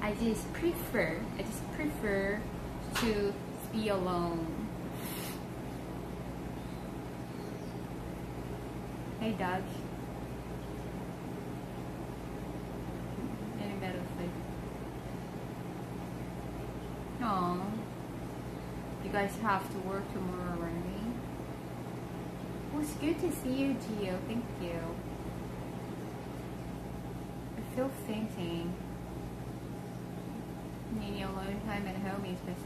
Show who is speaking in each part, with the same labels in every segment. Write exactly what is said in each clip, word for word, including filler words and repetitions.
Speaker 1: I just prefer, I just prefer to be alone. Hey dog. Any better food? Aww. You guys have to work tomorrow, right? Well, it's good to see you, Gio. Thank you. I feel fainting. Needing alone time at home is best.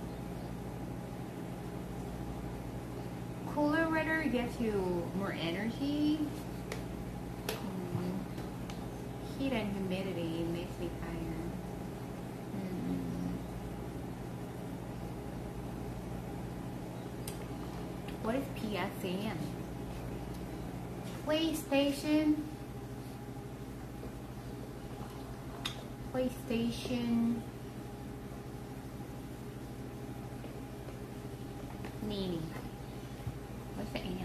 Speaker 1: Cooler weather gives you more energy. Mm. Heat and humidity makes me tired. Mm. What is P S M? PlayStation. PlayStation. Meaning. What's the am?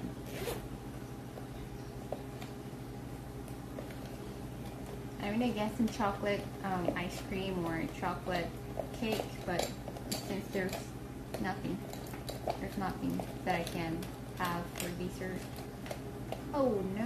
Speaker 1: I'm gonna get some chocolate um, ice cream or chocolate cake, but since there's nothing, there's nothing that I can have for dessert. Oh